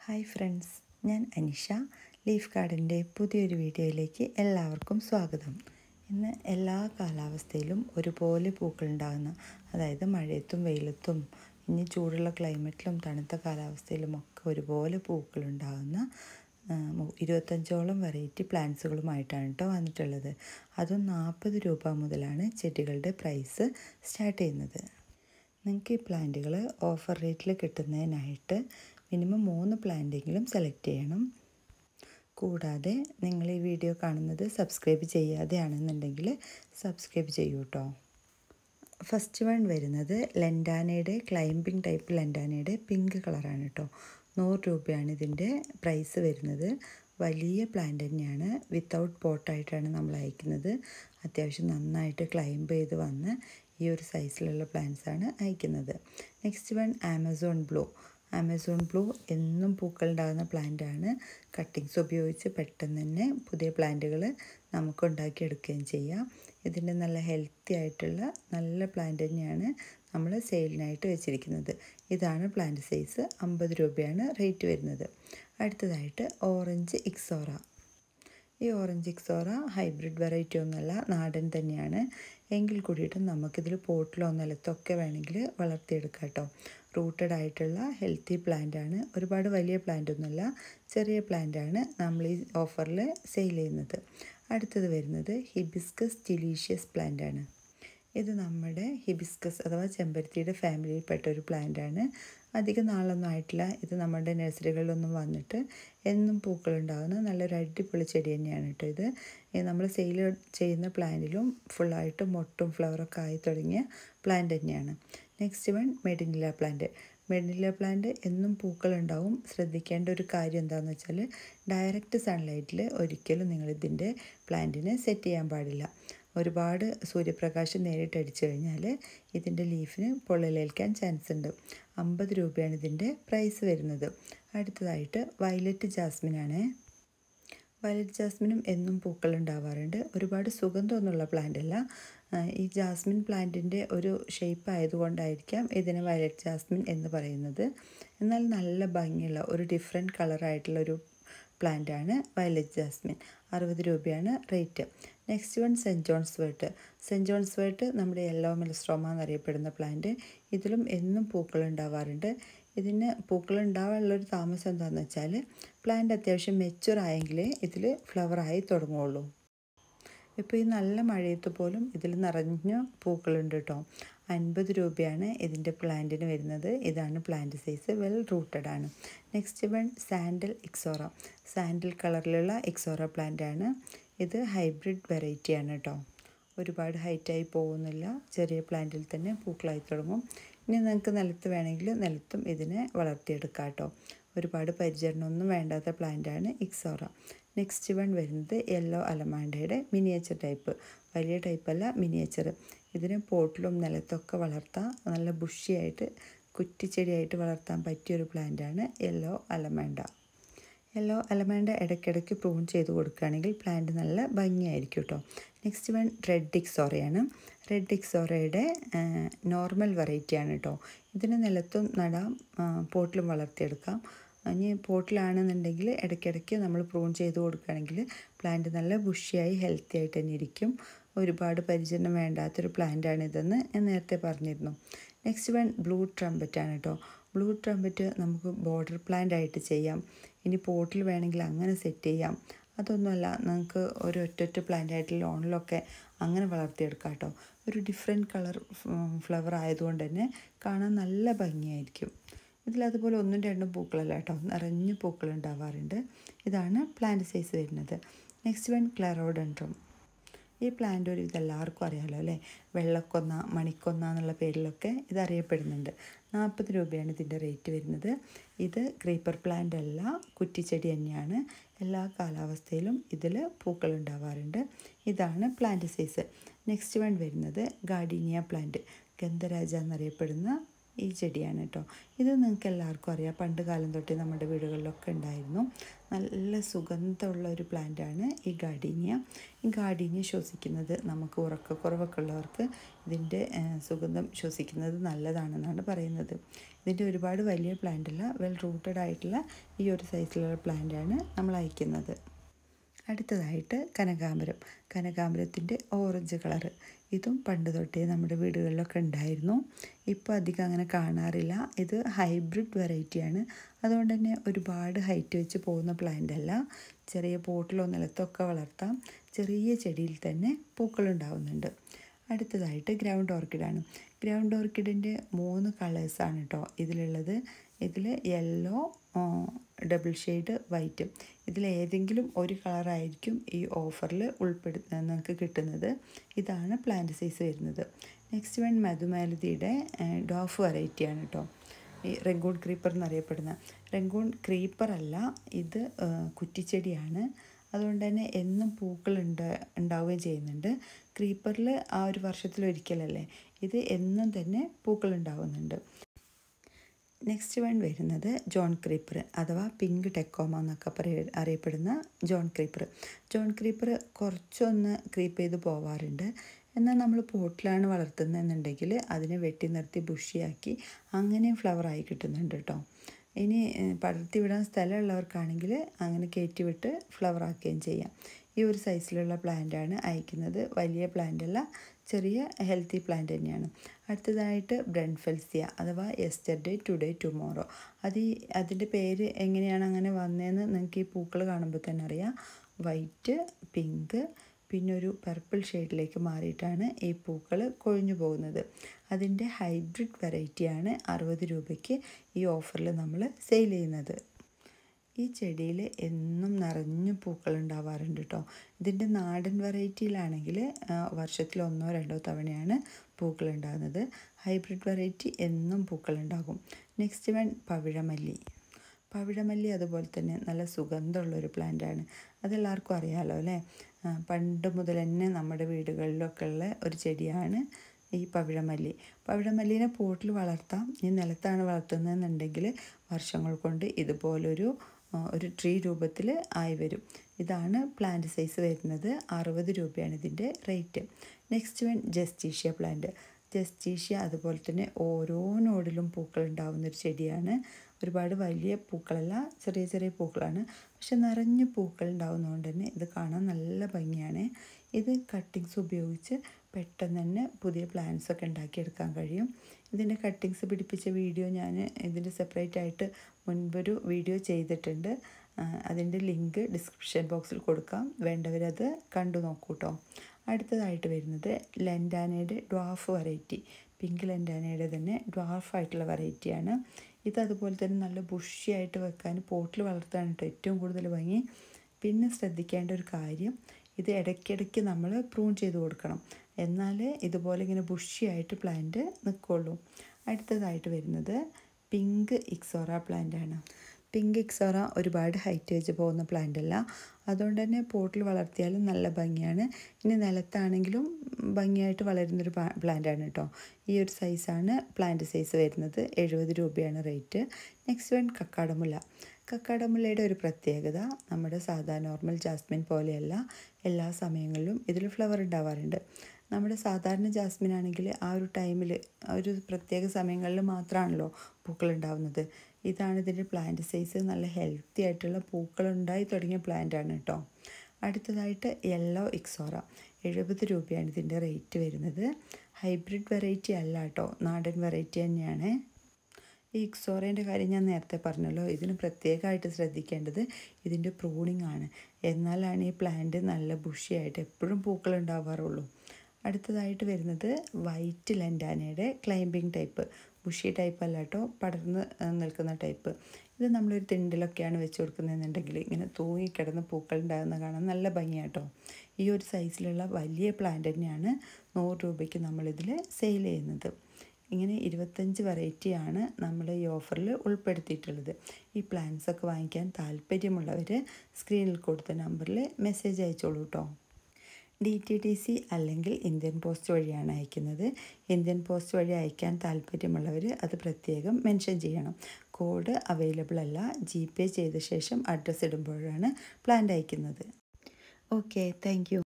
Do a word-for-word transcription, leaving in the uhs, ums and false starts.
Hi friends, ഞാൻ Anisha. Leaf ഗാർഡൻ്റെ പുതിയൊരു വീഡിയോയിലേക്ക് എല്ലാവർക്കും സ്വാഗതം. ഇന്ന് എല്ലാ കാലാവസ്ഥയിലും ഒരുപോലെ പൂക്കളുണ്ടാകുന്ന, അതായത് മഴയത്തും വെയിലത്തും ഇനി ചൂടുള്ള ക്ലൈമറ്റിലും തണുത്ത കാലാവസ്ഥയിലും ഒക്കെ ഒരുപോലെ പൂക്കളുണ്ടാകുന്ന ഇരുപത്തഞ്ചോളം വെറൈറ്റി പ്ലാന്റ്സുകളുമായിട്ടാണ് കേട്ടോ വന്നിട്ടുള്ളത്. അതും നാൽപ്പത് രൂപ മുതലാണ് ചെടികളുടെ പ്രൈസ് സ്റ്റാർട്ട് ചെയ്യുന്നത്. നിങ്ങൾക്ക് ഈ പ്ലാന്റുകൾ ഓഫർ റേറ്റിൽ കിട്ടുന്നതിനായിട്ട് മിനിമം മൂന്ന് പ്ലാന്റെങ്കിലും സെലക്ട് ചെയ്യണം. കൂടാതെ നിങ്ങൾ ഈ വീഡിയോ കാണുന്നത് സബ്സ്ക്രൈബ് ചെയ്യാതെയാണെന്നുണ്ടെങ്കിൽ സബ്സ്ക്രൈബ് ചെയ്യൂ കേട്ടോ. ഫസ്റ്റ് വൺ വരുന്നത് ലെൻഡാനയുടെ ക്ലൈംബിംഗ് ടൈപ്പ് ലെൻഡാനയുടെ പിങ്ക് കളറാണ് കേട്ടോ. നൂറ് രൂപയാണ് ഇതിൻ്റെ പ്രൈസ് വരുന്നത്. വലിയ പ്ലാന്റ് തന്നെയാണ്. വിത്തൗട്ട് പോട്ടായിട്ടാണ് നമ്മൾ അയക്കുന്നത്. അത്യാവശ്യം നന്നായിട്ട് ക്ലൈംബ് ചെയ്ത് വന്ന് ഈ ഒരു സൈസിലുള്ള പ്ലാന്റ്സാണ് അയക്കുന്നത്. Next one Amazon blue. Amazon blue എന്നും പൂക്കളുണ്ടാകുന്ന പ്ലാന്റാണ്. കട്ടിങ്സ് ഉപയോഗിച്ച് പെട്ടെന്ന് തന്നെ പുതിയ പ്ലാന്റുകൾ നമുക്ക് ഉണ്ടാക്കിയെടുക്കുകയും ചെയ്യാം. ഇതിൻ്റെ നല്ല ഹെൽത്തി ആയിട്ടുള്ള നല്ല പ്ലാന്റ് തന്നെയാണ് നമ്മൾ സെയിലിനായിട്ട് വെച്ചിരിക്കുന്നത്. ഇതാണ് പ്ലാന്റ് സൈസ്. അമ്പത് രൂപയാണ് റേറ്റ് വരുന്നത്. അടുത്തതായിട്ട് ഓറഞ്ച് ഇക്സോറ. ഈ ഓറഞ്ച് ഇക്സോറ ഹൈബ്രിഡ് വെറൈറ്റി ഒന്നുമല്ല, നാടൻ തന്നെയാണ്. എങ്കിൽ കൂടിയിട്ടും നമുക്കിതിൽ പോട്ടിലോ നിലത്തൊക്കെ വേണമെങ്കിൽ വളർത്തിയെടുക്കാം കേട്ടോ. റൂട്ടഡ് ആയിട്ടുള്ള ഹെൽത്തി പ്ലാന്റാണ്. ഒരുപാട് വലിയ പ്ലാന്റ് ഒന്നുമല്ല, ചെറിയ പ്ലാന്റാണ് നമ്മൾ ഈ ഓഫറിൽ സെയിൽ ചെയ്യുന്നത്. അടുത്തത് വരുന്നത് ഹിബിസ്കസ് ഡിലീഷ്യസ് പ്ലാന്റാണ്. ഇത് നമ്മുടെ ഹിബിസ്കസ് അഥവാ ചെമ്പരത്തിയുടെ ഫാമിലിയിൽപ്പെട്ട ഒരു പ്ലാന്റാണ്. അധികം നാളൊന്നും ആയിട്ടില്ല. ഇത് നമ്മുടെ നഴ്സറികളിലൊന്നും വന്നിട്ട് എന്നും പൂക്കളുണ്ടാകുന്ന നല്ലൊരു അടിപൊളി ചെടി തന്നെയാണ് കേട്ടോ. ഇത് നമ്മൾ സെയിൽ ചെയ്യുന്ന പ്ലാന്റിലും ഫുള്ളായിട്ട് മൊട്ടും ഫ്ലവറൊക്കെ ആയി തുടങ്ങിയ പ്ലാന്റ് തന്നെയാണ്. Next one medinilla plant. Medinilla plant എന്നും പൂക്കളുണ്ടാവും. ശ്രദ്ധിക്കേണ്ട ഒരു കാര്യം എന്താണെന്ന് വെച്ചാൽ ഡയറക്റ്റ് സൺലൈറ്റിൽ ഒരിക്കലും നിങ്ങളിതിൻ്റെ പ്ലാന്റിനെ സെറ്റ് ചെയ്യാൻ പാടില്ല. ഒരുപാട് സൂര്യപ്രകാശം നേരിട്ട് അടിച്ചു കഴിഞ്ഞാൽ ഇതിൻ്റെ ലീഫിന് പൊള്ളലേൽക്കാൻ ചാൻസ് ഉണ്ട്. അമ്പത് രൂപയാണ് ഇതിൻ്റെ പ്രൈസ് വരുന്നത്. അടുത്തതായിട്ട് വയലറ്റ് ജാസ്മിനാണ്. വയലറ്റ് ജാസ്മിനും എന്നും പൂക്കൾ ഉണ്ടാവാറുണ്ട്. ഒരുപാട് സുഗന്ധമൊന്നുമുള്ള പ്ലാന്റ് അല്ല. ഈ ജാസ്മിൻ പ്ലാന്റിൻ്റെ ഒരു ഷേപ്പ് ആയതുകൊണ്ടായിരിക്കാം ഇതിന് വയലറ്റ് ജാസ്മിൻ എന്ന് പറയുന്നത്. എന്നാൽ നല്ല ഭംഗിയുള്ള ഒരു ഡിഫറെൻറ്റ് കളറായിട്ടുള്ള ഒരു പ്ലാന്റാണ് വയലറ്റ് ജാസ്മിൻ. അറുപത് രൂപയാണ് rate. Next one saint John's wort. Saint John's wort നമ്മുടെ യെല്ലോ മെലസ്ട്രോമ എന്നറിയപ്പെടുന്ന പ്ലാന്റ്. ഇതിലും എന്നും പൂക്കൾ ഉണ്ടാവാറുണ്ട്. ഇതിന് പൂക്കൾ ഉണ്ടാവാനുള്ളൊരു താമസം എന്താണെന്ന് വെച്ചാൽ പ്ലാന്റ് അത്യാവശ്യം മെച്യൂർ ആയെങ്കിലേ ഇതിൽ ഫ്ലവറായി തുടങ്ങുകയുള്ളൂ. ഇപ്പോൾ ഈ നല്ല മഴയത്ത് പോലും ഇതിൽ നിറഞ്ഞ പൂക്കളുണ്ട് കേട്ടോ. അൻപത് രൂപയാണ് ഇതിൻ്റെ പ്ലാന്റിന് വരുന്നത്. ഇതാണ് പ്ലാന്റ് സൈസ്. വെൽ റൂട്ടഡ് ആണ്. Next one sandal ixora. Sandal കളറിലുള്ള ഇക്സോറ പ്ലാന്റാണ്. ഇത് ഹൈബ്രിഡ് വെറൈറ്റിയാണ് കേട്ടോ. ഒരുപാട് ഹൈറ്റായി പോകുന്നില്ല. ചെറിയ പ്ലാന്റിൽ തന്നെ പൂക്കളായി തുടങ്ങും. ഇനി നിങ്ങൾക്ക് നിലത്ത് വേണമെങ്കിൽ നിലത്തും ഇതിനെ വളർത്തിയെടുക്കാം കേട്ടോ. ഒരുപാട് പരിചരണമൊന്നും വേണ്ടാത്ത പ്ലാന്റാണ് ഇക്സോറ. നെക്സ്റ്റ് വൺ വരുന്നത് യെല്ലോ അലമാൻഡയുടെ മിനിയേച്ചർ ടൈപ്പ്. വലിയ ടൈപ്പല്ല, മിനിയേച്ചർ. ഇതിന് പോട്ടിലും നിലത്തൊക്കെ വളർത്താം. നല്ല ബുഷിയായിട്ട് കുറ്റിച്ചെടിയായിട്ട് വളർത്താൻ പറ്റിയൊരു പ്ലാന്റാണ് യെല്ലോ അലമാൻഡ. യെല്ലോ അലമാൻഡ ഇടയ്ക്കിടയ്ക്ക് പ്രൂൺ ചെയ്ത് കൊടുക്കുകയാണെങ്കിൽ പ്ലാന്റ് നല്ല ഭംഗിയായിരിക്കും കേട്ടോ. നെക്സ്റ്റ് വൺ റെഡ് ഇക്സോറയാണ്. റെഡ് ഇക്സോറയുടെ നോർമൽ വെറൈറ്റിയാണ് കേട്ടോ. ഇതിന് നിലത്തും നടാം, പോട്ടിലും വളർത്തിയെടുക്കാം. ഇനി പോട്ടിലാണെന്നുണ്ടെങ്കിൽ ഇടയ്ക്കിടയ്ക്ക് നമ്മൾ പ്രൂൺ ചെയ്ത് കൊടുക്കുകയാണെങ്കിൽ പ്ലാന്റ് നല്ല ബുഷിയായി ഹെൽത്തി ആയിട്ട് തന്നെ ഇരിക്കും. ഒരുപാട് പരിചരണം വേണ്ടാത്തൊരു പ്ലാന്റാണ് ഇതെന്ന് ഞാൻ നേരത്തെ പറഞ്ഞിരുന്നു. നെക്സ്റ്റ് വൺ ബ്ലൂ ട്രംപറ്റാണ് കേട്ടോ. ബ്ലൂ ട്രംപറ്റ് നമുക്ക് ബോർഡർ പ്ലാന്റ് ആയിട്ട് ചെയ്യാം. ഇനി പോട്ടിൽ വേണമെങ്കിൽ അങ്ങനെ സെറ്റ് ചെയ്യാം. അതൊന്നുമല്ല, നമുക്ക് ഒരു ഒറ്റൊറ്റ പ്ലാന്റ് ആയിട്ട് ലോണിലൊക്കെ അങ്ങനെ വളർത്തിയെടുക്കാം കേട്ടോ. ഒരു ഡിഫറെൻറ്റ് കളർ ഫ്ലവർ ആയതുകൊണ്ട് തന്നെ കാണാൻ നല്ല ഭംഗിയായിരിക്കും. ഇതിലതുപോലെ ഒന്നും രണ്ടും പൂക്കളല്ല കേട്ടോ, നിറഞ്ഞു പൂക്കൾ ഉണ്ടാവാറുണ്ട്. ഇതാണ് പ്ലാന്റ് സൈസ് വരുന്നത്. Next one clerodendrum. ഈ പ്ലാന്റ് ഒരു ഇതെല്ലാവർക്കും അറിയാമല്ലോ അല്ലേ. വെള്ളക്കൊന്ന, മണിക്കൊന്ന എന്നുള്ള പേരിലൊക്കെ ഇത് അറിയപ്പെടുന്നുണ്ട്. നാൽപ്പത് രൂപയാണ് ഇതിൻ്റെ റേറ്റ് വരുന്നത്. ഇത് ക്രീപ്പർ പ്ലാന്റ് അല്ല, കുറ്റിച്ചെടി തന്നെയാണ്. എല്ലാ കാലാവസ്ഥയിലും ഇതിൽ പൂക്കൾ ഉണ്ടാവാറുണ്ട്. ഇതാണ് പ്ലാന്റ് സൈസ്. നെക്സ്റ്റ് വൺ വരുന്നത് ഗാർഡീനിയ പ്ലാന്റ്. ഗന്ധരാജ എന്നറിയപ്പെടുന്ന ഈ ചെടിയാണ് കേട്ടോ. ഇത് നിങ്ങൾക്ക് എല്ലാവർക്കും അറിയാം. പണ്ട് കാലം തൊട്ടേ നമ്മുടെ വീടുകളിലൊക്കെ ഉണ്ടായിരുന്നു. നല്ല സുഗന്ധമുള്ള ഒരു പ്ലാന്റാണ് ഈ ഗാർഡീനിയ. ഈ ഗാർഡീനിയ ശ്വസിക്കുന്നത് നമുക്ക് ഉറക്കക്കുറവൊക്കെ ഉള്ളവർക്ക് ഇതിൻ്റെ സുഗന്ധം ശ്വസിക്കുന്നത് നല്ലതാണെന്നാണ് പറയുന്നത്. ഇതിൻ്റെ ഒരുപാട് വലിയ പ്ലാന്റ് അല്ല, വെൽ റൂട്ടഡ് ആയിട്ടുള്ള ഈ ഒരു സൈസിലുള്ള പ്ലാന്റാണ് നമ്മൾ അയക്കുന്നത്. അടുത്തതായിട്ട് കനകാംബരം. കനകാംബരത്തിൻ്റെ ഓറഞ്ച് കളറ്. ഇതും പണ്ട് തൊട്ടേ നമ്മുടെ വീടുകളിലൊക്കെ ഉണ്ടായിരുന്നു. ഇപ്പോൾ അധികം അങ്ങനെ കാണാറില്ല. ഇത് ഹൈബ്രിഡ് വെറൈറ്റിയാണ്. അതുകൊണ്ട് തന്നെ ഒരുപാട് ഹൈറ്റ് വെച്ച് പോകുന്ന പ്ലാന്റ് അല്ല. ചെറിയ പോട്ടിലോ നിലത്തൊക്കെ വളർത്താം. ചെറിയ ചെടിയിൽ തന്നെ പൂക്കളുണ്ടാവുന്നുണ്ട്. അടുത്തതായിട്ട് ഗ്രൗണ്ട് ഓർക്കിഡാണ്. ഗ്രൗണ്ട് ഓർക്കിഡിൻ്റെ മൂന്ന് കളേഴ്സാണ് കേട്ടോ ഇതിലുള്ളത്. ഇതിൽ യെല്ലോ, ഡബിൾ ഷെയ്ഡ്, വൈറ്റ്. ഇതിലേതെങ്കിലും ഒരു കളറായിരിക്കും ഈ ഓഫറിൽ ഉൾപ്പെടു നിങ്ങൾക്ക് കിട്ടുന്നത്. ഇതാണ് പ്ലാന്റ് സൈസ് വരുന്നത്. നെക്സ്റ്റ് വൺ മധുമാലതിയുടെ ഡോഫ് വെറൈറ്റിയാണ് കേട്ടോ. ഈ റെഗൂൺ ക്രീപ്പർ എന്നറിയപ്പെടുന്ന. റെഗൂൺ ക്രീപ്പർ അല്ല, ഇത് കുറ്റിച്ചെടിയാണ്. അതുകൊണ്ട് തന്നെ എന്നും പൂക്കൾ ഉണ്ട് ഉണ്ടാവുകയും ചെയ്യുന്നുണ്ട്. ക്രീപ്പറിൽ ആ ഒരു വർഷത്തിലൊരിക്കലല്ലേ, ഇത് എന്നും തന്നെ പൂക്കൾ ഉണ്ടാവുന്നുണ്ട്. നെക്സ്റ്റ് വൺ വരുന്നത് ജോൺ ക്രീപ്പർ അഥവാ പിങ്ക് ടെക്കോമ എന്നൊക്കെ പറയ അറിയപ്പെടുന്ന ജോൺ ക്രീപ്പർ. ജോൺ ക്രീപ്പർ കുറച്ചൊന്ന് ക്രീപ്പ് ചെയ്ത് പോവാറുണ്ട്. എന്നാൽ നമ്മൾ പോട്ടിലാണ് വളർത്തുന്നതെന്നുണ്ടെങ്കിൽ അതിനെ വെട്ടി നിർത്തി ബുഷിയാക്കി അങ്ങനെയും ഫ്ലവറായി കിട്ടുന്നുണ്ട് കേട്ടോ. ഇനി പടർത്തി വിടാൻ സ്ഥലമുള്ളവർക്കാണെങ്കിൽ അങ്ങനെ കയറ്റി വിട്ട് ഫ്ലവറാക്കുകയും ചെയ്യാം. ഈ ഒരു സൈസിലുള്ള പ്ലാന്റാണ് അയക്കുന്നത്. വലിയ പ്ലാന്റല്ല, ചെറിയ ഹെൽത്തി പ്ലാന്റ് തന്നെയാണ്. അടുത്തതായിട്ട് ബ്രൺഫെൽസിയ അഥവാ യെസ്റ്റർഡേ ടുഡേ ടുമോറോ. അത് ഈ അതിൻ്റെ പേര് എങ്ങനെയാണ് അങ്ങനെ വന്നതെന്ന് നിങ്ങൾക്ക് ഈ പൂക്കൾ കാണുമ്പോൾ തന്നെ അറിയാം. വൈറ്റ്, പിങ്ക്, പിന്നെ ഒരു പർപ്പിൾ ഷെയ്ഡിലേക്ക് മാറിയിട്ടാണ് ഈ പൂക്കൾ കൊഴിഞ്ഞു പോകുന്നത്. അതിൻ്റെ ഹൈബ്രിഡ് വെറൈറ്റിയാണ് അറുപത് രൂപയ്ക്ക് ഈ ഓഫറിൽ നമ്മൾ സെയിൽ ചെയ്യുന്നത്. ഈ ചെടിയിൽ എന്നും നിറഞ്ഞു പൂക്കൾ ഉണ്ടാവാറുണ്ട് കേട്ടോ. ഇതിൻ്റെ നാടൻ വെറൈറ്റിയിലാണെങ്കിൽ വർഷത്തിൽ ഒന്നോ രണ്ടോ തവണയാണ് പൂക്കൾ ഉണ്ടാകുന്നത്. ഹൈബ്രിഡ് വെറൈറ്റി എന്നും പൂക്കൾ ഉണ്ടാകും. നെക്സ്റ്റ് വൺ പവിഴമല്ലി. പവിഴമല്ലി അതുപോലെ തന്നെ നല്ല സുഗന്ധമുള്ളൊരു പ്ലാന്റാണ്. അതെല്ലാവർക്കും അറിയാമല്ലോ അല്ലേ. പണ്ട് മുതൽ തന്നെ നമ്മുടെ വീടുകളിലൊക്കെ ഉള്ള ഒരു ചെടിയാണ് ഈ പവിഴമല്ലി. പവിഴമല്ലിനെ പോട്ടിൽ വളർത്താം. ഈ നിലത്താണ് വളർത്തുന്നതെന്നുണ്ടെങ്കിൽ വർഷങ്ങൾ കൊണ്ട് ഇതുപോലൊരു ഒരു ട്രീ രൂപത്തിൽ ആയി വരും. ഇതാണ് പ്ലാന്റ് സൈസ് വരുന്നത്. അറുപത് രൂപയാണ് ഇതിൻ്റെ rate. Next one justicia plant. Justicia അതുപോലെ തന്നെ ഓരോ നോഡിലും പൂക്കൾ ഉണ്ടാവുന്നൊരു ചെടിയാണ്. ഒരുപാട് വലിയ പൂക്കളല്ല, ചെറിയ ചെറിയ പൂക്കളാണ്. പക്ഷെ നിറഞ്ഞ് പൂക്കൾ ഉണ്ടാവുന്നതുകൊണ്ട് തന്നെ ഇത് കാണാൻ നല്ല ഭംഗിയാണ്. ഇത് കട്ടിങ്സ് ഉപയോഗിച്ച് പെട്ടെന്ന് തന്നെ പുതിയ പ്ലാന്റ്സ് ഒക്കെ ഉണ്ടാക്കിയെടുക്കാൻ കഴിയും. ഇതിൻ്റെ കട്ടിങ്സ് പിടിപ്പിച്ച വീഡിയോ ഞാൻ ഇതിൻ്റെ സെപ്പറേറ്റ് ആയിട്ട് മുൻപൊരു വീഡിയോ ചെയ്തിട്ടുണ്ട്. അതിൻ്റെ ലിങ്ക് ഡിസ്ക്രിപ്ഷൻ ബോക്സിൽ കൊടുക്കാം. വേണ്ടവരത് കണ്ടു നോക്കൂ കേട്ടോ. അടുത്തതായിട്ട് വരുന്നത് ലെൻഡാനയുടെ ഡ്വാഫ് വെറൈറ്റി. പിങ്ക് ലെൻഡാനയുടെ തന്നെ ഡ്വാഫായിട്ടുള്ള വെറൈറ്റിയാണ്. ഇത് അതുപോലെ തന്നെ നല്ല ബുഷിയായിട്ട് വെക്കാൻ പോട്ടിൽ വളർത്താൻ കേട്ടോ ഏറ്റവും കൂടുതൽ ഭംഗി. പിന്നെ ശ്രദ്ധിക്കേണ്ട ഒരു കാര്യം, ഇത് ഇടയ്ക്കിടയ്ക്ക് നമ്മൾ പ്രൂൺ ചെയ്ത് കൊടുക്കണം. എന്നാൽ ഇതുപോലെ ഇങ്ങനെ ബുഷിയായിട്ട് പ്ലാന്റ് നിൽക്കുള്ളൂ. അടുത്തതായിട്ട് വരുന്നത് പിങ്ക് ഇക്സോറ പ്ലാന്റാണ്. പിങ്ക് ഇക്സോറ ഒരുപാട് ഹൈറ്റ് വെച്ച് പോകുന്ന പ്ലാന്റ് അല്ല. അതുകൊണ്ട് തന്നെ പോട്ടിൽ വളർത്തിയാലും നല്ല ഭംഗിയാണ്. ഇനി നിലത്താണെങ്കിലും ഭംഗിയായിട്ട് വളരുന്നൊരു പ്ലാന്റാണ് കേട്ടോ. ഈ ഒരു സൈസാണ് പ്ലാന്റ് സൈസ് വരുന്നത്. എഴുപത് രൂപയാണ് റേറ്റ്. നെക്സ്റ്റ് വൺ കക്കാടമുല്ല. കക്കാടമുല്ലയുടെ ഒരു പ്രത്യേകത, നമ്മുടെ സാധാ നോർമൽ ജാസ്മിൻ പോലെയല്ല, എല്ലാ സമയങ്ങളിലും ഇതിൽ ഫ്ലവർ ഉണ്ടാവാറുണ്ട്. നമ്മുടെ സാധാരണ ജാസ്മിൻ ആണെങ്കിൽ ആ ഒരു ടൈമിൽ ആ ഒരു പ്രത്യേക സമയങ്ങളിൽ മാത്രമാണല്ലോ പൂക്കൾ ഉണ്ടാവുന്നത്. ഇതാണ് ഇതിൻ്റെ പ്ലാന്റ് സൈസ്. നല്ല ഹെൽത്തി ആയിട്ടുള്ള പൂക്കൾ ഉണ്ടായി തുടങ്ങിയ പ്ലാന്റാണ് കേട്ടോ. അടുത്തതായിട്ട് യെല്ലോ ഇക്സോറ. എഴുപത് രൂപയാണ് ഇതിൻ്റെ റേറ്റ് വരുന്നത്. ഹൈബ്രിഡ് വെറൈറ്റി അല്ല കേട്ടോ, നാടൻ വെറൈറ്റി തന്നെയാണ്. ഈ ഇക്സോറേൻ്റെ കാര്യം ഞാൻ നേരത്തെ പറഞ്ഞല്ലോ. ഇതിന് പ്രത്യേകമായിട്ട് ശ്രദ്ധിക്കേണ്ടത് ഇതിൻ്റെ പ്രൂണിങ് ആണ്. എന്നാലാണ് ഈ പ്ലാന്റ് നല്ല ബുഷിയായിട്ട് എപ്പോഴും പൂക്കൾ ഉണ്ടാവാറുള്ളൂ. അടുത്തതായിട്ട് വരുന്നത് വൈറ്റ് ലെൻഡാനയുടെ ക്ലൈംബിംഗ് ടൈപ്പ്. ബുഷി ടൈപ്പ് അല്ല കേട്ടോ, പടർന്ന് നിൽക്കുന്ന ടൈപ്പ്. ഇത് നമ്മളൊരു തിണ്ടിലൊക്കെയാണ് വെച്ച് കൊടുക്കുന്നതെന്നുണ്ടെങ്കിൽ ഇങ്ങനെ തൂങ്ങിക്കിടന്ന് പൂക്കൾ ഉണ്ടാകുന്ന കാണാൻ നല്ല ഭംഗിയാട്ടോ. ഈ ഒരു സൈസിലുള്ള വലിയ പ്ലാന്റ് തന്നെയാണ് നൂറ് രൂപയ്ക്ക് നമ്മളിതിൽ സെയിൽ ചെയ്യുന്നത്. ഇങ്ങനെ ഇരുപത്തഞ്ച് വെറൈറ്റിയാണ് നമ്മൾ ഈ ഓഫറിൽ ഉൾപ്പെടുത്തിയിട്ടുള്ളത്. ഈ പ്ലാന്റ്സ് ഒക്കെ വാങ്ങിക്കാൻ താല്പര്യമുള്ളവർ സ്ക്രീനിൽ കൊടുത്ത നമ്പറിൽ മെസ്സേജ് അയച്ചോളൂ കേട്ടോ. ഡി ടി ടി സി അല്ലെങ്കിൽ ഇന്ത്യൻ പോസ്റ്റ് വഴിയാണ് അയക്കുന്നത്. ഇന്ത്യൻ പോസ്റ്റ് വഴി അയക്കാൻ താല്പര്യമുള്ളവർ അത് പ്രത്യേകം മെൻഷൻ ചെയ്യണം. കോഡ് അവൈലബിൾ അല്ല. ജി പേ ചെയ്ത ശേഷം അഡ്രസ്സ് ഇടുമ്പോഴാണ് പ്ലാന്റ് അയക്കുന്നത്. Okay, thank U.